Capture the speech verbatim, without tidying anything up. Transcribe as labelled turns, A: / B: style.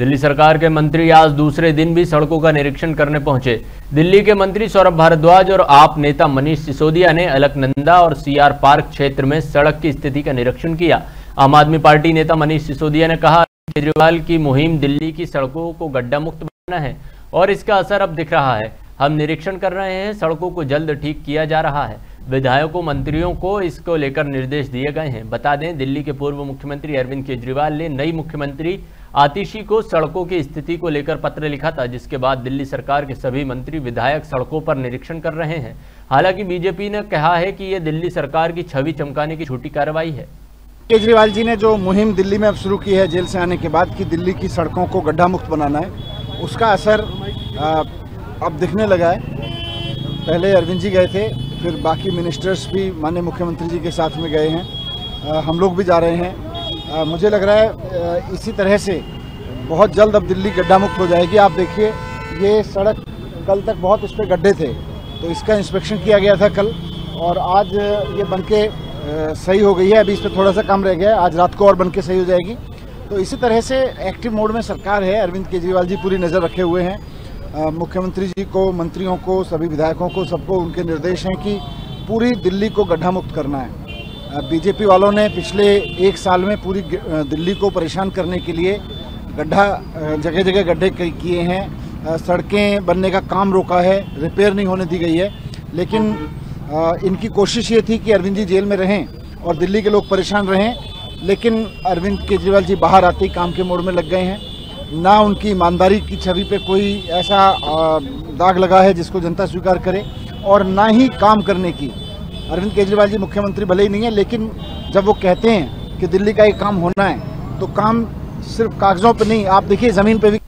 A: दिल्ली सरकार के मंत्री आज दूसरे दिन भी सड़कों का निरीक्षण करने पहुंचे। दिल्ली के मंत्री सौरभ भारद्वाज और आप नेता मनीष सिसोदिया ने अलकनंदा और सीआर पार्क क्षेत्र में सड़क की स्थिति का निरीक्षण किया। आम आदमी पार्टी नेता मनीष सिसोदिया ने कहा, केजरीवाल की मुहिम दिल्ली की सड़कों को गड्ढा मुक्त बनाना है और इसका असर अब दिख रहा है। हम निरीक्षण कर रहे हैं, सड़कों को जल्द ठीक किया जा रहा है। विधायकों मंत्रियों को इसको लेकर निर्देश दिए गए हैं। बता दें, दिल्ली के पूर्व मुख्यमंत्री अरविंद केजरीवाल ने नई मुख्यमंत्री आतिशी को सड़कों की स्थिति को लेकर पत्र लिखा था, जिसके बाद दिल्ली सरकार के सभी मंत्री विधायक सड़कों पर निरीक्षण कर रहे हैं। हालांकि बीजेपी ने कहा है कि यह दिल्ली सरकार की छवि चमकाने की छोटी कार्रवाई है।
B: केजरीवाल जी ने जो मुहिम दिल्ली में अब शुरू की है जेल से आने के बाद कि दिल्ली की सड़कों को गड्ढा मुक्त बनाना है, उसका असर अब दिखने लगा है। पहले अरविंद जी गए थे, फिर बाकी मिनिस्टर्स भी माननीय मुख्यमंत्री जी के साथ में गए हैं, हम लोग भी जा रहे हैं। आ, मुझे लग रहा है इसी तरह से बहुत जल्द अब दिल्ली गड्ढा मुक्त हो जाएगी। आप देखिए, ये सड़क कल तक बहुत इस पर गड्ढे थे, तो इसका इंस्पेक्शन किया गया था कल, और आज ये बनके सही हो गई है। अभी इस पर थोड़ा सा काम रह गया है, आज रात को और बनके सही हो जाएगी। तो इसी तरह से एक्टिव मोड में सरकार है। अरविंद केजरीवाल जी पूरी नज़र रखे हुए हैं। मुख्यमंत्री जी को, मंत्रियों को, सभी विधायकों को, सबको उनके निर्देश हैं कि पूरी दिल्ली को गड्ढा मुक्त करना है। बीजेपी वालों ने पिछले एक साल में पूरी दिल्ली को परेशान करने के लिए गड्ढा जगह जगह गड्ढे किए हैं, सड़कें बनने का काम रोका है, रिपेयर नहीं होने दी गई है। लेकिन इनकी कोशिश ये थी कि अरविंद जी जेल में रहें और दिल्ली के लोग परेशान रहें, लेकिन अरविंद केजरीवाल जी बाहर आते ही काम के मोड़ में लग गए हैं। ना उनकी ईमानदारी की छवि पे कोई ऐसा दाग लगा है जिसको जनता स्वीकार करे, और ना ही काम करने की। अरविंद केजरीवाल जी मुख्यमंत्री भले ही नहीं है, लेकिन जब वो कहते हैं कि दिल्ली का एक काम होना है, तो काम सिर्फ कागजों पे नहीं, आप देखिए ज़मीन पे भी